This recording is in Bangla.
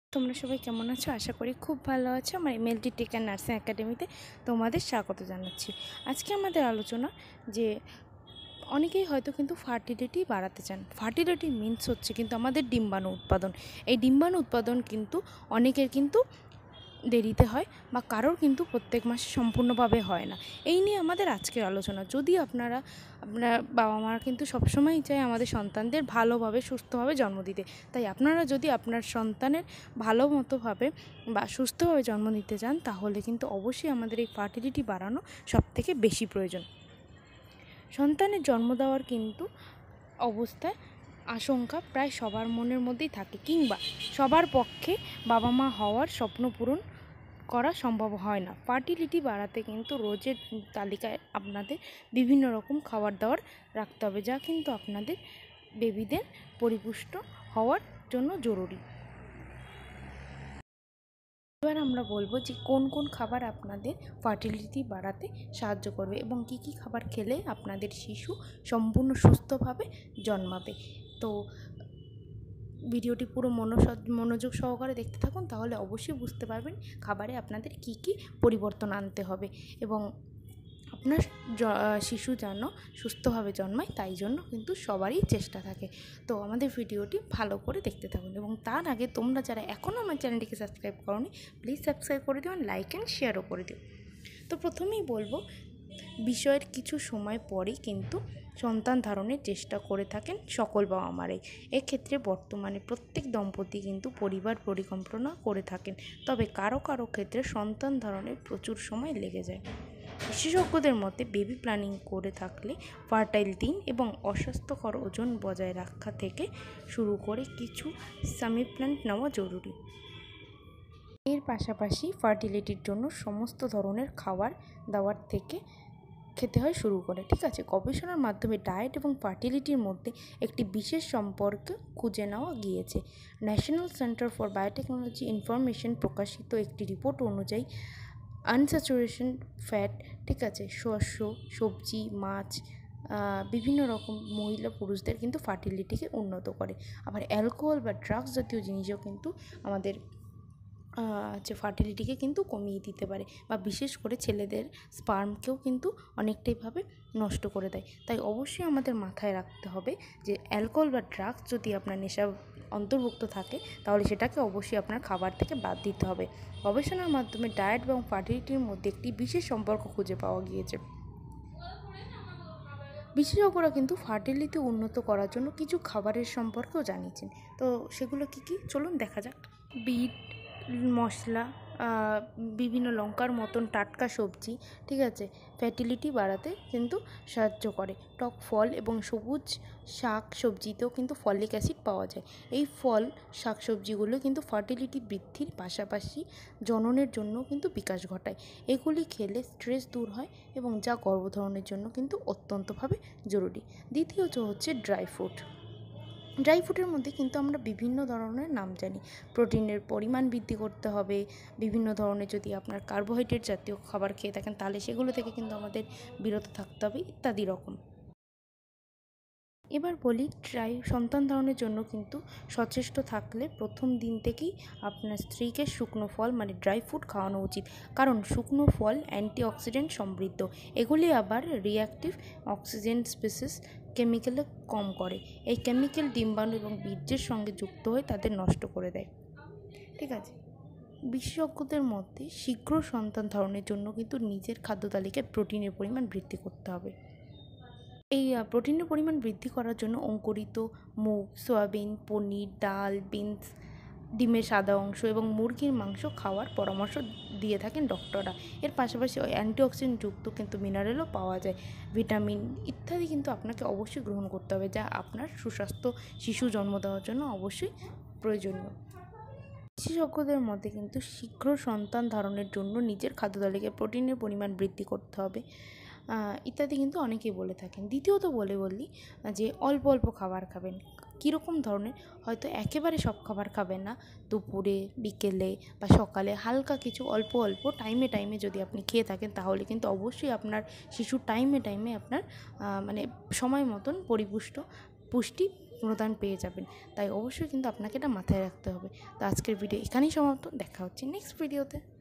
তোমরা সবাই কেমন আছো? আশা করি খুব ভালো আছো। আমার এমএলটি টেক অ্যান্ড নার্সিং একাডেমিতে তোমাদের স্বাগত জানাচ্ছি। আজকে আমাদের আলোচনা যে অনেকেই হয়তো কিন্তু ফার্টিলিটি বাড়াতে চান। ফার্টিলিটি মিনস হচ্ছে কিন্তু আমাদের ডিম্বাণু উৎপাদন। এই ডিম্বাণু উৎপাদন কিন্তু অনেকের কিন্তু দেরিতে হয় বা কারোর কিন্তু প্রত্যেক মাসে সম্পূর্ণভাবে হয় না। এই নিয়ে আমাদের আজকের আলোচনা। যদি আপনার বাবা মারা কিন্তু সবসময়ই চায় আমাদের সন্তানদের ভালোভাবে সুস্থভাবে জন্ম দিতে। তাই আপনারা যদি আপনার সন্তানের ভালো মতোভাবে বা সুস্থভাবে জন্ম দিতে চান, তাহলে কিন্তু অবশ্যই আমাদের এই ফার্টিলিটি বাড়ানো সবথেকে বেশি প্রয়োজন। সন্তানের জন্ম দেওয়ার কিন্তু অবস্থায় আশঙ্কা প্রায় সবার মনের মধ্যেই থাকে, কিংবা সবার পক্ষে বাবা মা হওয়ার স্বপ্ন পূরণ করা সম্ভব হয় না। ফার্টিলিটি বাড়াতে কিন্তু রোজের তালিকায় আপনাদের বিভিন্ন রকম খাবার দাবার রাখতে হবে, যা কিন্তু আপনাদের বেবিদের পরিপুষ্ট হওয়ার জন্য জরুরি। এবার আমরা বলবো যে কোন কোন খাবার আপনাদের ফার্টিলিটি বাড়াতে সাহায্য করবে এবং কী কী খাবার খেলে আপনাদের শিশু সম্পূর্ণ সুস্থভাবে জন্মাবে। তো ভিডিওটি পুরো মনোযোগ সহকারে দেখতে থাকুন, তাহলে অবশ্যই বুঝতে পারবেন খাবারে আপনাদের কী কী পরিবর্তন আনতে হবে এবং আপনার শিশু যেন সুস্থভাবে জন্মায়, তাই জন্য কিন্তু সবারই চেষ্টা থাকে। তো আমাদের ভিডিওটি ভালো করে দেখতে থাকুন এবং তার আগে তোমরা যারা এখনও আমার চ্যানেলটিকে সাবস্ক্রাইব করোনি, প্লিজ সাবস্ক্রাইব করে দিও, লাইক অ্যান্ড শেয়ারও করে দিও। তো প্রথমেই বলবো, বিষয়ের কিছু সময় পরেই কিন্তু সন্তান ধারণের চেষ্টা করে থাকেন সকল বাবা মারাই। এক্ষেত্রে বর্তমানে প্রত্যেক দম্পতি কিন্তু পরিবার পরিকল্পনা করে থাকেন, তবে কারো কারো ক্ষেত্রে সন্তান ধারণে প্রচুর সময় লেগে যায়। বিশেষজ্ঞদের মতে বেবি প্ল্যানিং করে থাকলে ফার্টাইল দিন এবং অস্বাস্থ্যকর ওজন বজায় রাখা থেকে শুরু করে কিছু সাপ্লিমেন্ট নেওয়া জরুরি। এর পাশাপাশি ফার্টিলিটির জন্য সমস্ত ধরনের খাবার দাবার থেকে খেতে হয় শুরু করে। ঠিক আছে, গবেষণার মাধ্যমে ডায়েট এবং ফার্টিলিটির মধ্যে একটি বিশেষ সম্পর্ক খুঁজে নেওয়া গিয়েছে। National centre for biotechnology information প্রকাশিত একটি রিপোর্ট অনুযায়ী আনস্যাচুরেশন ফ্যাট, ঠিক আছে, শস্য, সবজি, মাছ বিভিন্ন রকম মহিলা পুরুষদের কিন্তু ফার্টিলিটিকে উন্নত করে। আবার অ্যালকোহল বা ড্রাগস জাতীয় জিনিসও কিন্তু আমাদের ফার্টিলিটিকে কিন্তু কমিয়ে দিতে পারে, বা বিশেষ করে ছেলেদের স্পার্মকেও কিন্তু অনেকটাইভাবে নষ্ট করে দেয়। তাই অবশ্যই আমাদের মাথায় রাখতে হবে যে অ্যালকোহল বা ড্রাগস যদি আপনার নেশা অন্তর্ভুক্ত থাকে, তাহলে সেটাকে অবশ্যই আপনার খাবার থেকে বাদ দিতে হবে। গবেষণার মাধ্যমে ডায়েট এবং ফার্টিলিটির মধ্যে একটি বিশেষ সম্পর্ক খুঁজে পাওয়া গিয়েছে। বিশেষজ্ঞরা কিন্তু ফার্টিলিটি উন্নত করার জন্য কিছু খাবারের সম্পর্কেও জানিয়েছেন। তো সেগুলো কী কী, চলুন দেখা যাক। বিট মশলা, বিভিন্ন লঙ্কার মতন টাটকা সবজি, ঠিক আছে, ফার্টিলিটি বাড়াতে কিন্তু সাহায্য করে। টক ফল এবং সবুজ শাক সবজিতেও কিন্তু ফলিক অ্যাসিড পাওয়া যায়। এই ফল শাক সবজিগুলো কিন্তু ফার্টিলিটি বৃদ্ধির পাশাপাশি জননের জন্য কিন্তু বিকাশ ঘটায়। এগুলি খেলে স্ট্রেস দূর হয় এবং যা গর্ভধারণের জন্য কিন্তু অত্যন্তভাবে জরুরি। দ্বিতীয়ত হচ্ছে ড্রাই ফ্রুট। ড্রাই ফ্রুটের মধ্যে কিন্তু আমরা বিভিন্ন ধরনের নাম জানি। প্রোটিনের পরিমাণ বৃদ্ধি করতে হবে, বিভিন্ন ধরনের যদি আপনার কার্বোহাইড্রেট জাতীয় খাবার খেয়ে থাকেন তাহলে সেগুলো থেকে কিন্তু আমাদের বিরত থাকতে হবে, ইত্যাদি রকম। এবার বলি, সন্তান ধারণের জন্য কিন্তু সচেষ্ট থাকলে প্রথম দিন থেকেই আপনার স্ত্রীকে শুকনো ফল মানে ড্রাই ফ্রুট খাওয়ানো উচিত, কারণ শুকনো ফল অ্যান্টিঅক্সিডেন্ট সমৃদ্ধ। এগুলি আবার রিঅ্যাক্টিভ অক্সিজেন স্পিসিস কেমিক্যালে কম করে। এই কেমিক্যাল ডিম্বাণু এবং বীর্যের সঙ্গে যুক্ত হয়ে তাদের নষ্ট করে দেয়। ঠিক আছে, বিশেষজ্ঞদের মতে শীঘ্র সন্তান ধারণের জন্য কিন্তু নিজের খাদ্য তালিকায় প্রোটিনের পরিমাণ বৃদ্ধি করতে হবে। এই প্রোটিনের পরিমাণ বৃদ্ধি করার জন্য অঙ্কুরিত মুগ, সয়াবিন, পনির, ডাল, বিনস, ডিমের সাদা অংশ এবং মুরগির মাংস খাওয়ার পরামর্শ দিয়ে থাকেন ডক্টররা। এর পাশাপাশি অ্যান্টিঅক্সিডেন্টযুক্ত কিন্তু মিনারেলও পাওয়া যায়, ভিটামিন ইত্যাদি কিন্তু আপনাকে অবশ্যই গ্রহণ করতে হবে, যা আপনার সুস্বাস্থ্য শিশু জন্ম দেওয়ার জন্য অবশ্যই প্রয়োজনীয়। বিশেষজ্ঞদের মতে কিন্তু শীঘ্র সন্তান ধারণের জন্য নিজের খাদ্য তালিকায় প্রোটিনের পরিমাণ বৃদ্ধি করতে হবে, ইত্যাদি কিন্তু অনেকেই বলে থাকেন। দ্বিতীয়ত বলি যে অল্প অল্প খাবার খাবেন। কীরকম ধরনের, হয়তো একেবারে সব খাবার খাবেন না, দুপুরে, বিকেলে বা সকালে হালকা কিছু অল্প অল্প টাইমে যদি আপনি খেয়ে থাকেন, তাহলে কিন্তু অবশ্যই আপনার শিশু টাইমে আপনার সময় মতন পুষ্টি প্রদান পেয়ে যাবেন। তাই অবশ্যই কিন্তু আপনাকে এটা মাথায় রাখতে হবে। তো আজকের ভিডিও এখানেই সমাপ্ত, দেখা হচ্ছে নেক্সট ভিডিওতে।